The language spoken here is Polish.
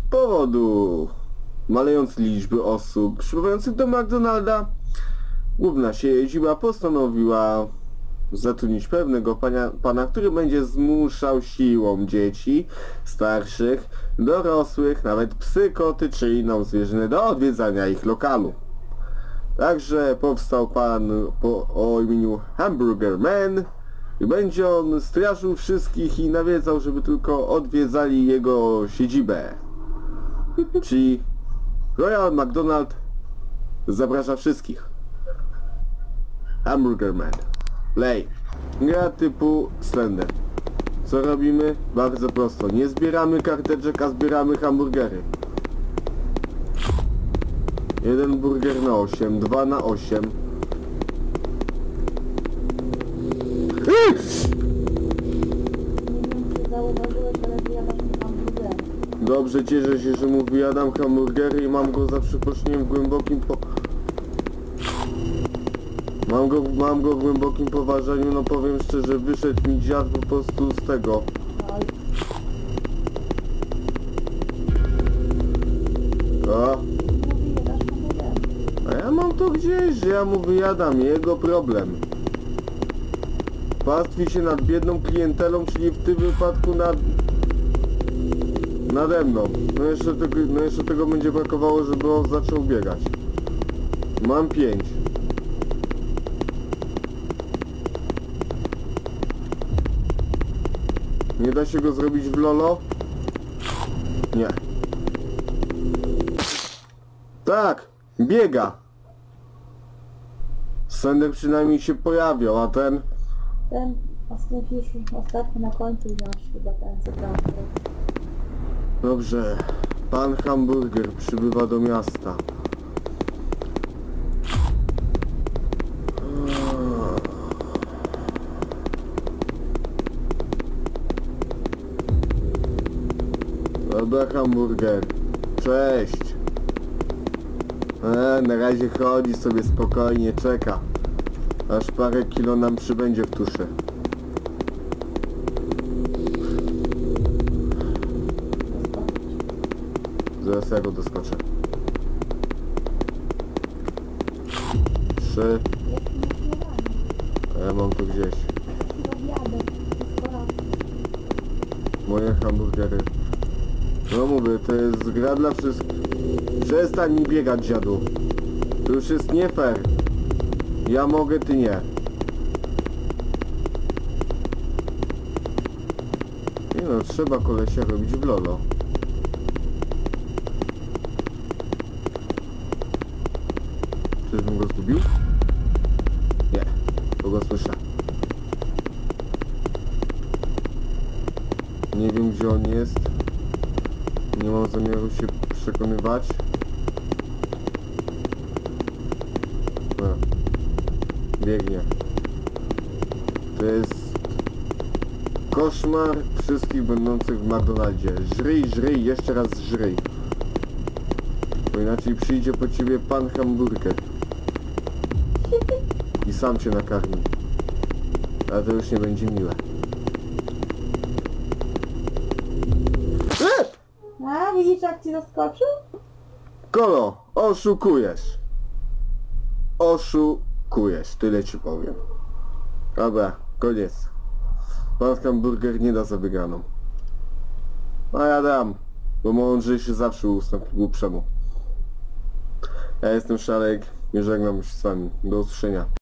powodu malejącej liczby osób przybywających do McDonalda, główna siedziba postanowiła zatrudnić pewnego pana, który będzie zmuszał siłą dzieci, starszych, dorosłych, nawet psy, koty czy inną zwierzynę do odwiedzania ich lokalu. Także powstał pan o imieniu Hamburger Man i będzie on straszył wszystkich i nawiedzał, żeby tylko odwiedzali jego siedzibę. Czyli Royal McDonald zaprasza wszystkich. Hamburger Man. Play. Gra typu Slender. Co robimy? Bardzo prosto. Nie zbieramy karteczek, a zbieramy hamburgery. 1 burger na 8, 2 na 8. Dobrze, cieszę się, że mu wyjadam hamburgery i mam go za przeproszeniem w głębokim Mam go w głębokim poważaniu, no powiem szczerze, wyszedł mi dziad po prostu z tego. O. A ja mam to gdzieś, że ja mu wyjadam, jego problem. Pastwi się nad biedną klientelą, czyli w tym wypadku nade mną. No jeszcze tego będzie brakowało, żeby on zaczął biegać. Mam 5. Nie da się go zrobić w lolo? Nie. Tak! Biega! Slender przynajmniej się pojawiał, a ten... Ten ostatni na końcu wziąć chyba ten co tam. Dobrze. Pan Hamburger przybywa do miasta. Dobra, Hamburger. Cześć. Na razie chodzi sobie spokojnie, czeka. Aż parę kilo nam przybędzie w tuszy. Zaraz ja go doskoczę. 3. A ja mam to gdzieś. Moje hamburgery. No mówię, to jest gra dla wszystkich. Przestań mi biegać, dziadu. To już jest nie fair. Ja mogę, ty nie. Nie no, trzeba kolesia robić w lolo. Czyżbym go zgubił? Nie, bo go słyszę. Nie wiem, gdzie on jest. Nie mam zamiaru się przekonywać. Biegnie. To jest koszmar wszystkich będących w McDonaldzie. Żryj, jeszcze raz żryj. Bo inaczej przyjdzie po ciebie pan Hamburger. I sam cię nakarmi. Ale to już nie będzie miłe. A, widzisz jak ci zaskoczył? Kolo, oszukujesz. Oszukujesz, tyle ci powiem. Dobra, koniec. Pan Hamburger nie da za wygraną. A ja dam, bo mądrzejszy zawsze ustąpi głupszemu. Ja jestem Szarek i żegnam się z wami. Do usłyszenia.